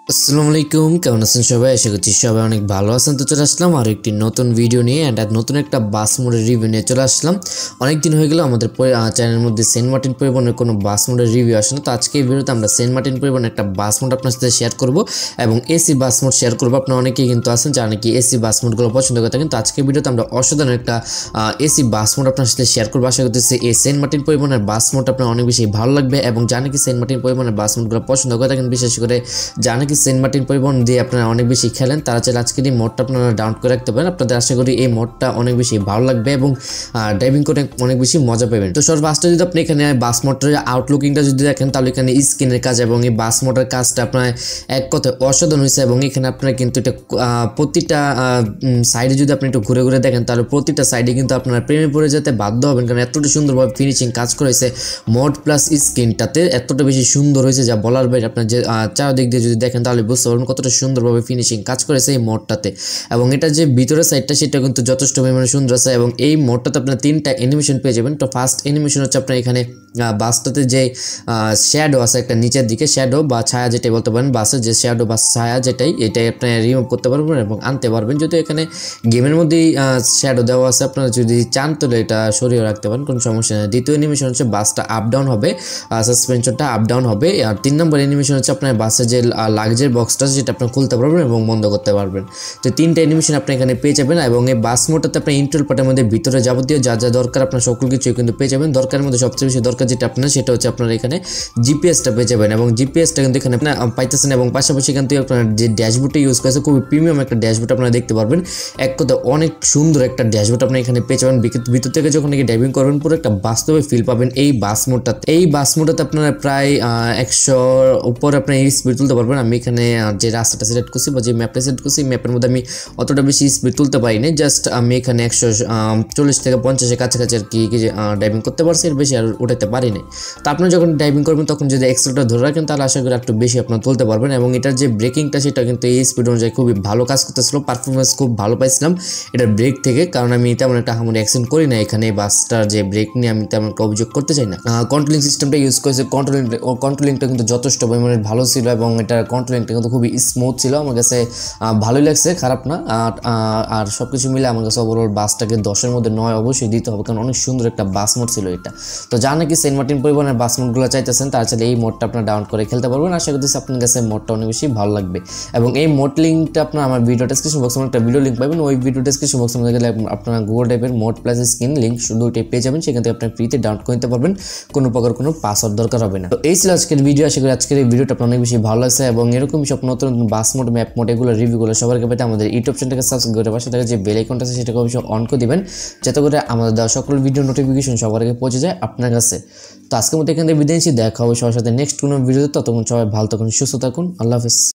আসসালামু আলাইকুম, কেমন আছেন সবাই? আশা করছি সবাই অনেক ভালো আছেন। তো চলে আসলাম আর একটি নতুন ভিডিও নিয়ে এন্ড নতুন একটা বাস মোডের রিভিউ নিয়ে চলে আসলাম। অনেক দিন হয়ে গেল আমাদের চ্যানেলের মধ্যে সেন্ট মার্টিন পরিবহনের কোনো বাস মোডের রিভিউ আসে না। তো আজকে এই ভিডিওতে আমরা সেন্ট মার্টিন পরিবহনের একটা বাস মোড আপনার সাথে শেয়ার করব এবং এসি বাস মোড শেয়ার করব। আপনারা অনেকেই কিন্তু আছেন যারা নাকি এসি বাস মোডগুলো পছন্দ করে থাকেন। তো আজকের ভিডিওতে আমরা অসাধারণ একটা এসি বাস মোড আপনার সাথে শেয়ার করবো। আশা করতেছি এই সেন্ট মার্টিন পরিবহনের বাস মোড আপনার অনেক বেশি ভালো লাগবে এবং যারা নাকি সেন্ট মার্টিন পরিবহনের বাস মোডগুলো পছন্দ করে থাকেন, বিশেষ করে যারা নাকি সেন্ট মার্টিন পরিবহন দিয়ে আপনারা অনেক বেশি খেলেন, তারা চাইলে আজকের এই মোডটা আপনারা ডাউনলোড করে রাখতে পারেন। আপনাদের আশা করি এই মোডটা অনেক বেশি ভালো লাগবে এবং ড্রাইভিং করে অনেক বেশি মজা পাবেন। তো সর্বফার্স্টে যদি আপনি এখানে বাস মোডের আউটলুকিংটা যদি দেখেন, তাহলে এখানে স্ক্রিনের কাজ এবং এই বাস মোডের কাজটা আপনার এক কথায় অসাধারণ হয়েছে। এবং এখানে আপনারা কিন্তু এটা প্রতিটা সাইডে যদি আপনি একটু ঘুরে ঘুরে দেখেন, তাহলে প্রতিটা সাইডে কিন্তু আপনারা প্রেমে পড়ে যেতে বাধ্য হবেন, কারণ এতটা সুন্দরভাবে ফিনিশিং কাজ করেছে মোড প্লাস স্ক্রিনটাতে, এতটা বেশি সুন্দর হয়েছে যা বলার বাইরে। আপনার যে চারদিক দিয়ে যদি দেখেন তাহলে বুঝতে পারবেন কতটা সুন্দরভাবে ফিনিশিং কাজ করেছে এই মোডটাতে। এবং এটা যে ভিতরের সাইডটা সেটা কিন্তু যথেষ্ট পরিমাণে সুন্দর আছে। এবং এই মোডটাতে আপনার তিনটা অ্যানিমেশন পেয়ে যাবেন। তো ফার্স্ট অ্যানিমেশন হচ্ছে আপনার এখানে বাসটাতে যে শ্যাডো আছে একটা নিচের দিকে, শ্যাডো বা ছায়া যেটাই বলতে পারেন, বাসের যে শ্যাডো বা ছায়া এটাই আপনি রিমুভ করতে পারবেন এবং আনতে পারবেন। যদি এখানে গেমের মধ্যেই শ্যাডো দেওয়া আছে, আপনারা যদি চান তাহলে এটা সরিয়ে রাখতে পারেন, কোনো সমস্যা নেই। দ্বিতীয় অ্যানিমেশন হচ্ছে বাসটা আপ ডাউন হবে, সাসপেনশনটা আপ ডাউন হবে। আর 3 নম্বর অ্যানিমেশন হচ্ছে আপনার বাসের যে লাগেজের বক্সটা সেটা আপনি খুলতে পারবেন এবং বন্ধ করতে পারবেন। তো 3টা অ্যানিমেশন আপনি এখানে পেয়ে যাবেন। এবং এই বাস মোডটাতে আপনি ইন্টারনাল পার্টের মধ্যে ভিতরে যাবতীয় যা যা দরকার আপনার সকল কিছু কিন্তু পেয়ে যাবেন। দরকারের মধ্যে সবচেয়ে বেশি দরকার যেটা আপনার, সেটা হচ্ছে আপনার এখানে জিপিএসটা পেয়ে যাবেন। এবং জিপিএসটা কিন্তু এখানে আপনি পাইতেছেন এবং পাশাপাশি এখান থেকে আপনার যে ড্যাশবোর্ডটা ইউজ করেছে খুবই প্রিমিয়াম একটা ড্যাশবোর্ড আপনারা দেখতে পারবেন। এক কথা অনেক সুন্দর একটা ড্যাশবোর্ড আপনি এখানে পেয়ে যাবেন। ভিতর থেকে যখন নাকি ড্রাইভিং করবেন পুরো একটা বাস্তবে ফিল পাবেন এই বাস মোডটাতে। এই বাস মোডটাতে আপনারা প্রায় 100 উপর আপনার স্পিড তুলতে পারবেন। আমি এখানে যে রাস্তাটা সিলেক্ট করছি বা যে ম্যাপটা সিলেক্ট করছি, ম্যাপের মধ্যে আমি অতটা বেশি স্পিড তুলতে পারিনি, জাস্ট আমি এখানে 140 থেকে 50-এর কাছাকাছি আর কি ড্রাইভিং করতে পারছি, এর বেশি আর উঠাতে পারিনি। তো আপনি যখন ড্রাইভিং করবেন তখন যদি এক্সেলটা ধরে রাখেন তাহলে আশা করি একটু বেশি আপনার তুলতে পারবেন। এবং এটার যে ব্রেকিংটা সেটা কিন্তু এই স্পিড অনুযায়ী খুবই ভালো কাজ করতেছিল, পারফরমেন্স খুব ভালো পাইছিলাম এটার ব্রেক থেকে, কারণ আমি তেমন একটা হামুর অ্যাক্সিডেন্ট করি না এখানে। বাসটার যে ব্রেক নিয়ে আমি তেমন একটা অভিযোগ করতে চাই না। কন্ট্রোলিং সিস্টেমটা ইউজ করেছে, কন্ট্রোলিংটা কিন্তু যথেষ্ট পরিমাণে ভালো ছিল এবং এটার কন্ট্রোলিংটা কিন্তু খুবই স্মুথ ছিল, আমার কাছে ভালোই লাগছে, খারাপ না। আর সব কিছু মিলে আমার কাছে ওভারঅল বাসটাকে 10-এর মধ্যে 9 অবশ্যই দিতে হবে, কারণ অনেক সুন্দর একটা বাস মোড ছিল এটা। তো যা নাকি সেন্ট মার্টিন পরিবহনের বাস মোডগুলো চাইতেছেন তারা চাইলে এই মোডটা আপনার ডাউন করে খেলতে পারবেন। আশা করতেছি আপনার কাছে মোডটা অনেক বেশি ভালো লাগবে। এবং এই মোড লিঙ্কটা আপনার আমার ভিডিও ডেসক্রিপশন বক্সে একটা ভিডিও লিঙ্ক পাবেন, ওই ভিডিও ডেসক্রিপশন বক্সে গেলে আপনারা গুগল ড্রাইভের মোড প্লাস স্ক্রিন লিঙ্ক শুধু ওইটাই পেয়ে যাবেন, সেখান থেকে আপনি ফ্রিতে ডাউনলোড করে নিতে পারবেন, কোনো প্রকার কোনো পাসওয়ার্ড দরকার হবে না। তো এই ছিল আজকের ভিডিও। আশা করি আজকের এই ভিডিওটা আপনার অনেক বেশি ভালো লাগছে এবং এরকম সব নতুন নতুন বাস মোড, ম্যাপ মোড এগুলো রিভিউগুলো সবার আগে পেতে আমাদের ইউটিউব চ্যানেলটাকে সাবস্ক্রাইব করে পাশে থাকা যে বেল আইকনটা আছে সেটাকে অবশ্যই অন করে দিবেন, যাতে করে আমাদের দেওয়া সকল ভিডিও নোটিফিকেশন সবার আগে পৌঁছে যায় আপনার কাছে। তো আজকের মতো এখান থেকে বিদায় নিচ্ছি, দেখা হবে সবার সাথে নেক্সট কোনো ভিডিওতে। ততক্ষণ সবাই ভালো থাকুন, সুস্থ থাকুন, আল্লাহ হাফেজ।